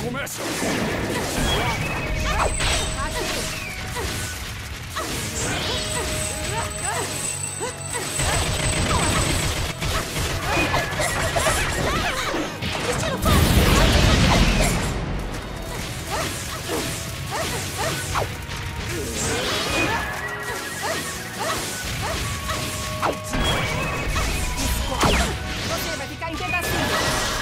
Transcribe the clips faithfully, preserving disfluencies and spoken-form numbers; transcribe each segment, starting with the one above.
começa! Destino fogo! Você vai ficar em pedacinhos!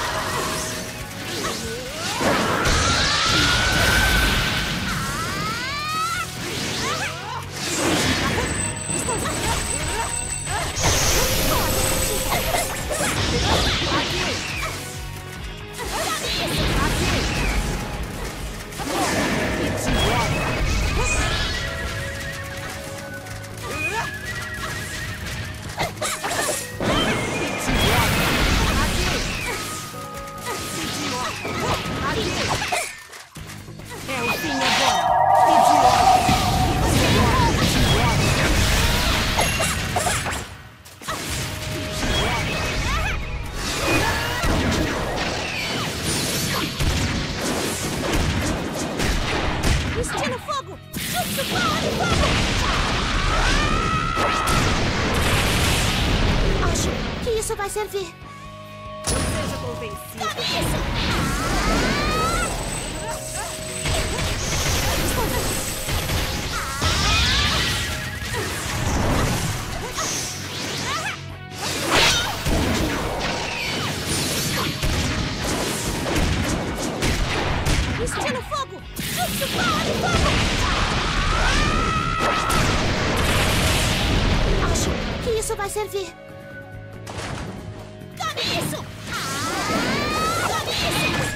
É o fim agora! Destino fogo! Jutsu power de fogo! Acho que isso vai servir. Seja convencido. Sabe isso? Destino fogo! Jutsu power de fogo! Acho que isso vai servir. Tome isso! Tome isso!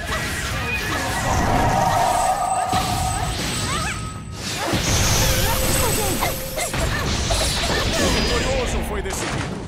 O vitorioso foi decidido.